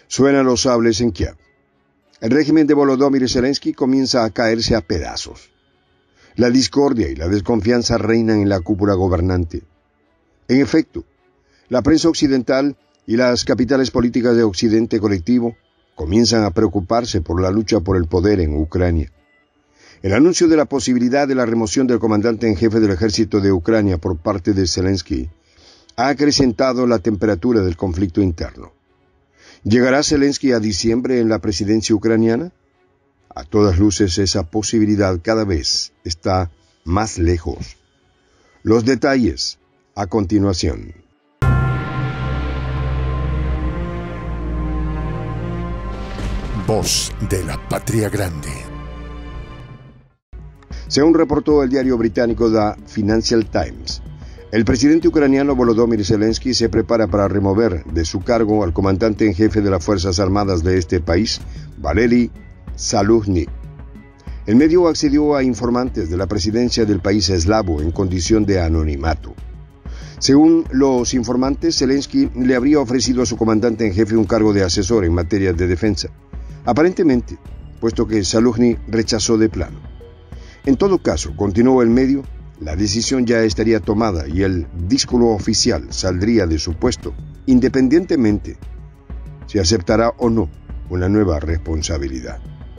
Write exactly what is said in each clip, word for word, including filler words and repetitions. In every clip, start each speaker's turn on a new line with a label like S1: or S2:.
S1: Suenan los sables en Kiev. El régimen de Volodymyr Zelensky comienza a caerse a pedazos. La discordia y la desconfianza reinan en la cúpula gobernante. En efecto, la prensa occidental y las capitales políticas de Occidente colectivo comienzan a preocuparse por la lucha por el poder en Ucrania. El anuncio de la posibilidad de la remoción del comandante en jefe del ejército de Ucrania por parte de Zelensky ha acrecentado la temperatura del conflicto interno. ¿Llegará Zelensky a diciembre en la presidencia ucraniana? A todas luces esa posibilidad cada vez está más lejos. Los detalles a continuación.
S2: Voz de la Patria Grande.
S1: Según reportó el diario británico The Financial Times, el presidente ucraniano Volodymyr Zelensky se prepara para remover de su cargo al comandante en jefe de las Fuerzas Armadas de este país, Valery Zaluzhny. El medio accedió a informantes de la presidencia del país eslavo en condición de anonimato. Según los informantes, Zelensky le habría ofrecido a su comandante en jefe un cargo de asesor en materia de defensa, aparentemente, puesto que Zaluzhny rechazó de plano. En todo caso, continuó el medio, la decisión ya estaría tomada y el díscolo oficial saldría de su puesto, independientemente si aceptará o no una nueva responsabilidad.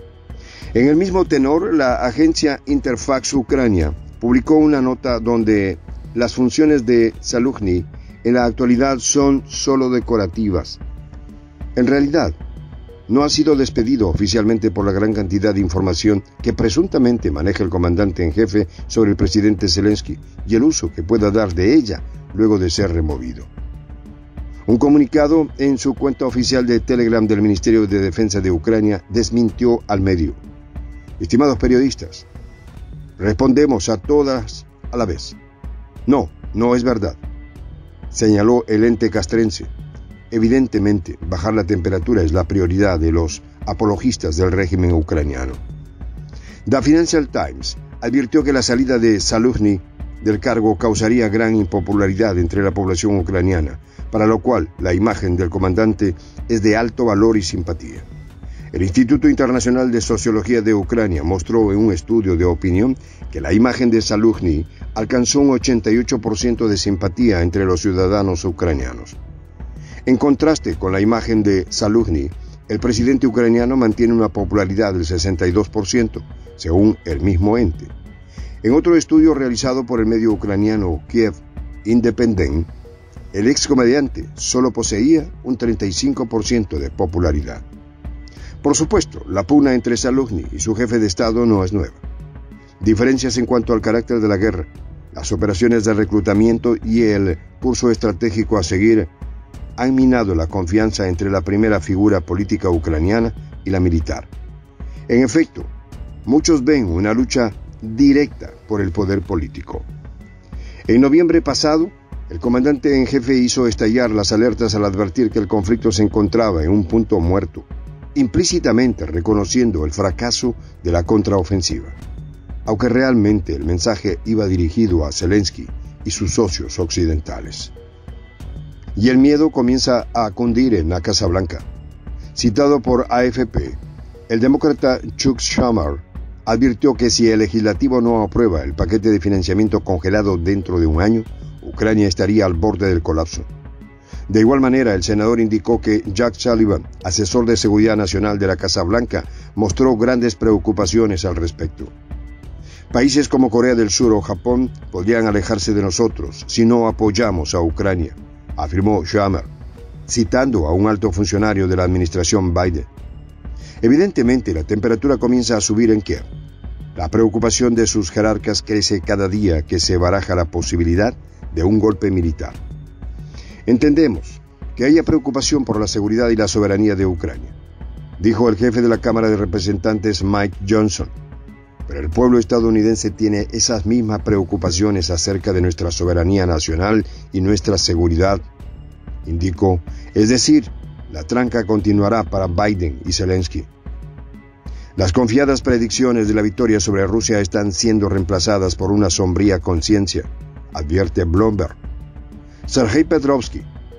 S1: En el mismo tenor, la agencia Interfax Ucrania publicó una nota donde las funciones de Zaluzhny en la actualidad son solo decorativas. En realidad, no ha sido despedido oficialmente por la gran cantidad de información que presuntamente maneja el comandante en jefe sobre el presidente Zelensky y el uso que pueda dar de ella luego de ser removido. Un comunicado en su cuenta oficial de Telegram del Ministerio de Defensa de Ucrania desmintió al medio. Estimados periodistas, respondemos a todas a la vez. No, no es verdad, señaló el ente castrense. Evidentemente, bajar la temperatura es la prioridad de los apologistas del régimen ucraniano. The Financial Times advirtió que la salida de Zaluzhny del cargo causaría gran impopularidad entre la población ucraniana, para lo cual la imagen del comandante es de alto valor y simpatía. El Instituto Internacional de Sociología de Ucrania mostró en un estudio de opinión que la imagen de Zaluzhny alcanzó un ochenta y ocho por ciento de simpatía entre los ciudadanos ucranianos. En contraste con la imagen de Zaluzhny, el presidente ucraniano mantiene una popularidad del sesenta y dos por ciento, según el mismo ente. En otro estudio realizado por el medio ucraniano Kiev Independent, el excomediante solo poseía un treinta y cinco por ciento de popularidad. Por supuesto, la pugna entre Zaluzhny y su jefe de Estado no es nueva. Diferencias en cuanto al carácter de la guerra, las operaciones de reclutamiento y el curso estratégico a seguir han minado la confianza entre la primera figura política ucraniana y la militar. En efecto, muchos ven una lucha directa por el poder político. En noviembre pasado, el comandante en jefe hizo estallar las alertas al advertir que el conflicto se encontraba en un punto muerto, implícitamente reconociendo el fracaso de la contraofensiva, aunque realmente el mensaje iba dirigido a Zelensky y sus socios occidentales. Y el miedo comienza a cundir en la Casa Blanca. Citado por A F P, el demócrata Chuck Schumer advirtió que si el legislativo no aprueba el paquete de financiamiento congelado dentro de un año, Ucrania estaría al borde del colapso. De igual manera, el senador indicó que Jack Sullivan, asesor de seguridad nacional de la Casa Blanca, mostró grandes preocupaciones al respecto. Países como Corea del Sur o Japón podrían alejarse de nosotros si no apoyamos a Ucrania, afirmó Schumer, citando a un alto funcionario de la administración Biden. Evidentemente, la temperatura comienza a subir en Kiev. La preocupación de sus jerarcas crece cada día que se baraja la posibilidad de un golpe militar. Entendemos que haya preocupación por la seguridad y la soberanía de Ucrania, dijo el jefe de la Cámara de Representantes Mike Johnson, pero el pueblo estadounidense tiene esas mismas preocupaciones acerca de nuestra soberanía nacional y nuestra seguridad, indicó. Es decir, la tranca continuará para Biden y Zelensky. Las confiadas predicciones de la victoria sobre Rusia están siendo reemplazadas por una sombría conciencia, advierte Bloomberg. Sergei Petrovsky,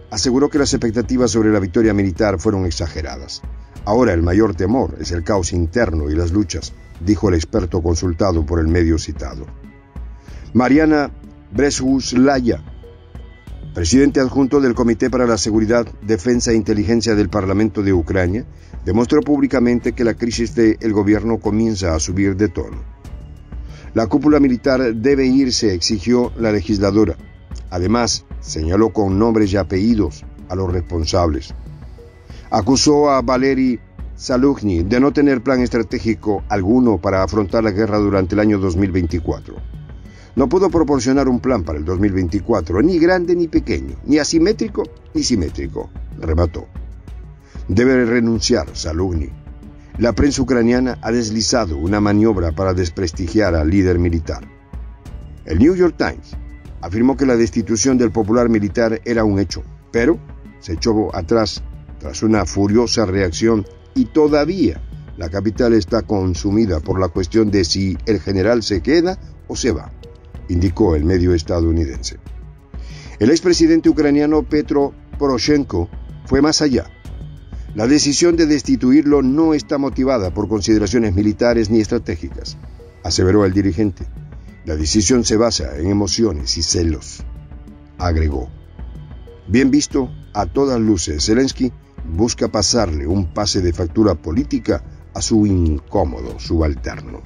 S1: aseguró que las expectativas sobre la victoria militar fueron exageradas. Ahora el mayor temor es el caos interno y las luchas, dijo el experto consultado por el medio citado. Mariana Brezuslaya, presidente adjunto del Comité para la Seguridad, Defensa e Inteligencia del Parlamento de Ucrania, demostró públicamente que la crisis del gobierno comienza a subir de tono. La cúpula militar debe irse, exigió la legisladora. Además, señaló con nombres y apellidos a los responsables. Acusó a Valery Zaluzhny de no tener plan estratégico alguno para afrontar la guerra durante el año dos mil veinticuatro. No pudo proporcionar un plan para el dos mil veinticuatro, ni grande ni pequeño, ni asimétrico ni simétrico, remató. Debe renunciar Zaluzhny. La prensa ucraniana ha deslizado una maniobra para desprestigiar al líder militar. El New York Times afirmó que la destitución del popular militar era un hecho, pero se echó atrás tras una furiosa reacción y todavía la capital está consumida por la cuestión de si el general se queda o se va, indicó el medio estadounidense. El expresidente ucraniano Petro Poroshenko fue más allá. La decisión de destituirlo no está motivada por consideraciones militares ni estratégicas, aseveró el dirigente. La decisión se basa en emociones y celos, agregó. Bien visto, a todas luces, Zelensky busca pasarle un pase de factura política a su incómodo subalterno.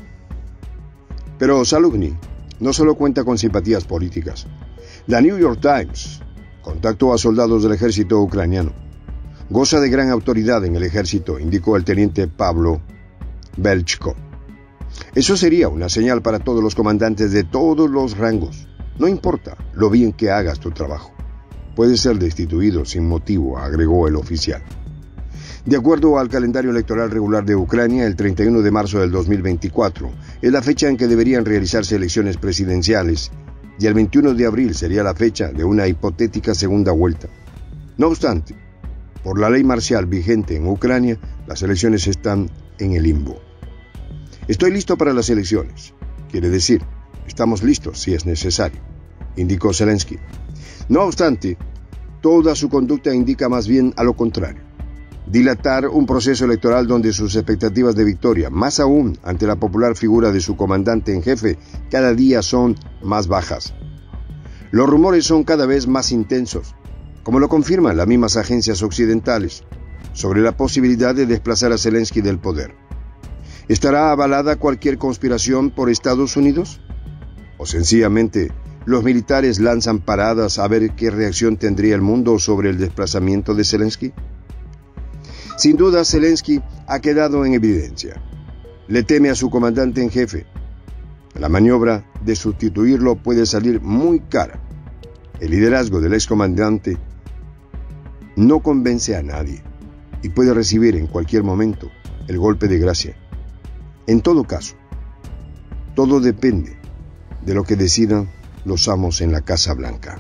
S1: Pero Zaluzhny no solo cuenta con simpatías políticas. La New York Times contactó a soldados del ejército ucraniano. Goza de gran autoridad en el ejército, indicó el teniente Pablo Belchko. Eso sería una señal para todos los comandantes de todos los rangos. No importa lo bien que hagas tu trabajo. Puedes ser destituido sin motivo, agregó el oficial. De acuerdo al calendario electoral regular de Ucrania, el treinta y uno de marzo del dos mil veinticuatro es la fecha en que deberían realizarse elecciones presidenciales y el veintiuno de abril sería la fecha de una hipotética segunda vuelta. No obstante, por la ley marcial vigente en Ucrania, las elecciones están en el limbo. Estoy listo para las elecciones. Quiere decir, estamos listos si es necesario, indicó Zelensky. No obstante, toda su conducta indica más bien a lo contrario. Dilatar un proceso electoral donde sus expectativas de victoria, más aún ante la popular figura de su comandante en jefe, cada día son más bajas. Los rumores son cada vez más intensos, como lo confirman las mismas agencias occidentales, sobre la posibilidad de desplazar a Zelensky del poder. ¿Estará avalada cualquier conspiración por Estados Unidos? ¿O sencillamente los militares lanzan paradas a ver qué reacción tendría el mundo sobre el desplazamiento de Zelensky? Sin duda, Zelensky ha quedado en evidencia. Le teme a su comandante en jefe. La maniobra de sustituirlo puede salir muy cara. El liderazgo del excomandante no convence a nadie y puede recibir en cualquier momento el golpe de gracia. En todo caso, todo depende de lo que decidan los amos en la Casa Blanca.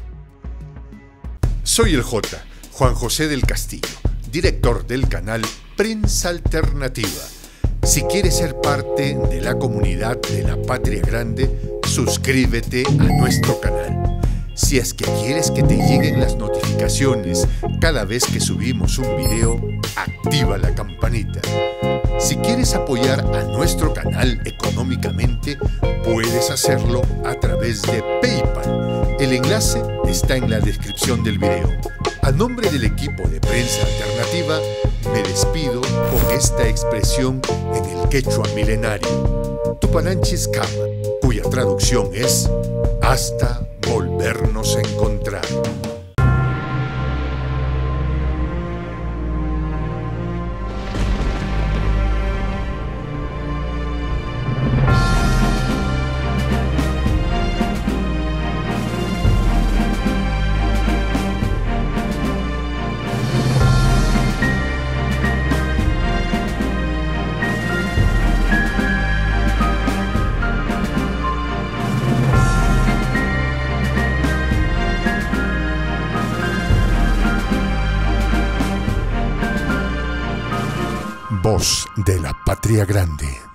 S2: Soy el J, Juan José del Castillo, director del canal Prensa Alternativa. Si quieres ser parte de la comunidad de la Patria Grande, suscríbete a nuestro canal. Si es que quieres que te lleguen las notificaciones cada vez que subimos un video, activa la campanita. Si quieres apoyar a nuestro canal económicamente, puedes hacerlo a través de PayPal. El enlace está en la descripción del video. A nombre del equipo de Prensa Alternativa, me despido con esta expresión en el quechua milenario, Tupananchis Kama, cuya traducción es hasta volvernos a encontrar. Voz de la Patria Grande.